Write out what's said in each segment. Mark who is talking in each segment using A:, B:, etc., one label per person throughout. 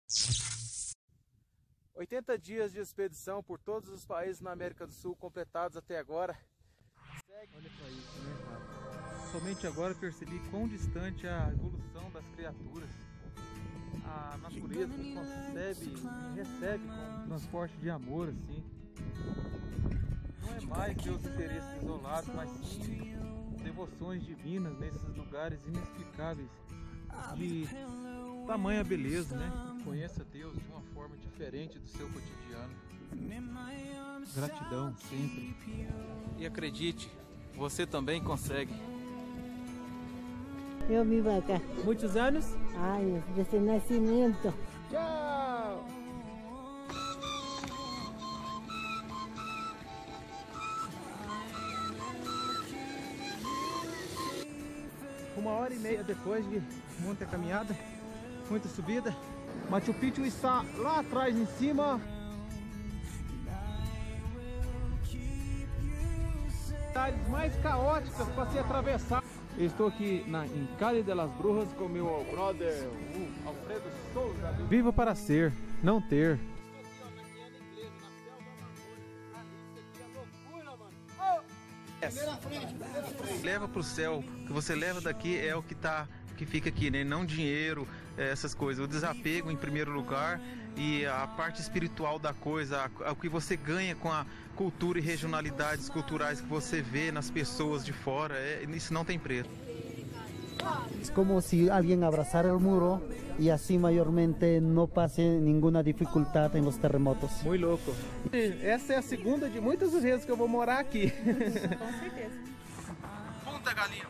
A: 80 dias de expedição por todos os países na América do Sul completados até agora.
B: Olha só isso, né, cara? Somente agora percebi quão distante é a evolução das criaturas. A natureza concebe e recebe com um transporte de amor, assim. Não é mais Deus interesses isolados, mas sim devoções divinas nesses lugares inexplicáveis de tamanha beleza, né? Conheça Deus de uma forma diferente do seu cotidiano. Gratidão sempre.
A: E acredite, você também consegue.
C: Eu vivo acá.
A: Muitos anos?
C: Años, desde nacimiento.
A: Tchau! Uma hora e meia depois de muita caminhada, muita subida, Machu Picchu está lá atrás em cima. Cidades mais caóticas para se atravessar. Eu estou aqui em Cali de las Brujas com meu brother Alfredo Souza.
B: Viva para ser, não ter. Leva para o céu, o que você leva daqui é o que fica aqui, né? Não dinheiro, essas coisas. O desapego em primeiro lugar e a parte espiritual da coisa, o que você ganha com a cultura e regionalidades culturais que você vê nas pessoas de fora, isso não tem preço.
D: Es como si alguien abrazara el muro y así mayormente no pase ninguna dificultad en los terremotos.
A: Muito louco. Essa é a segunda de muitas vezes que eu vou morar aqui.
E: Com certeza.
A: Punta Galinhas.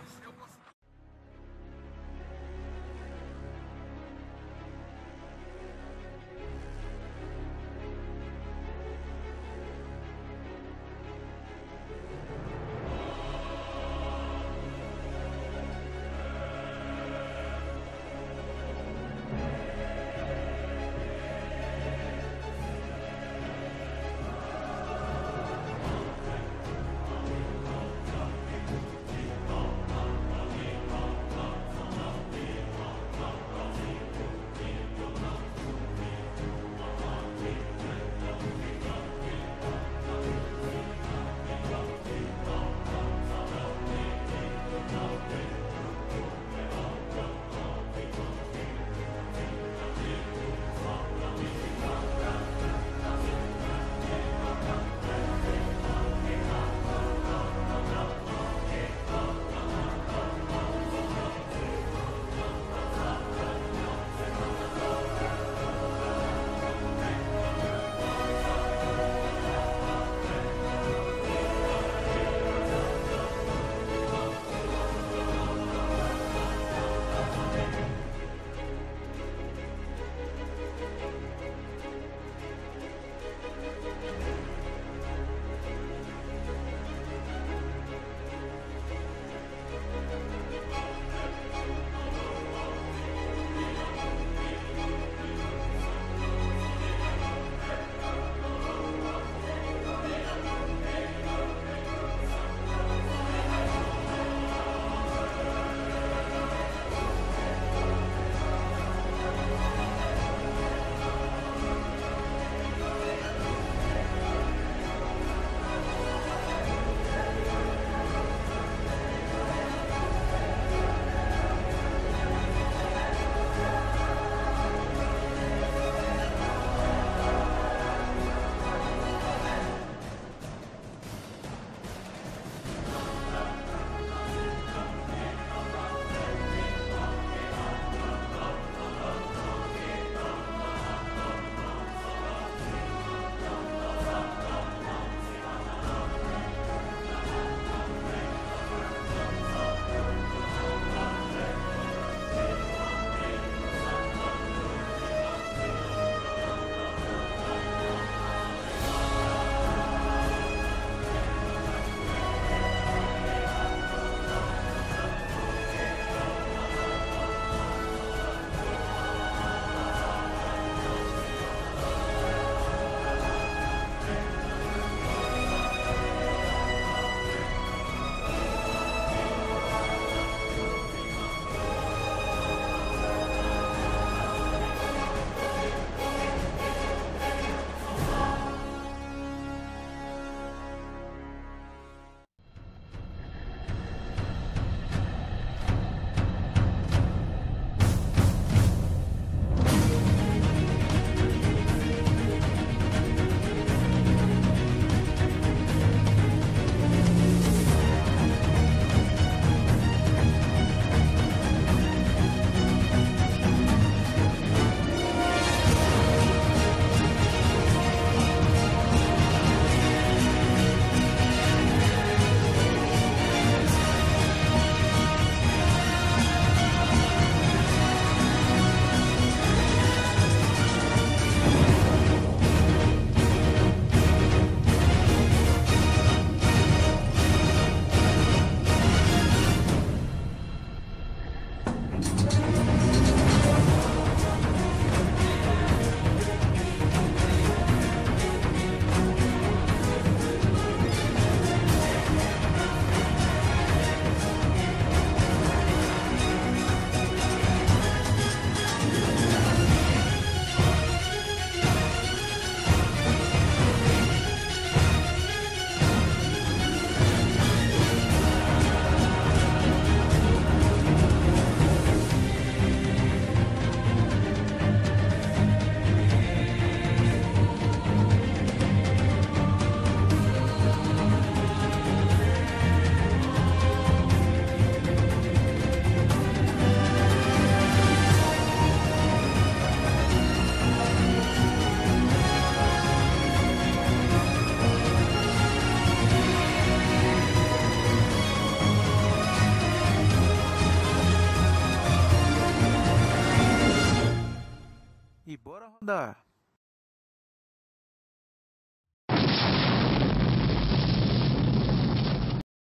A: Bora rodar!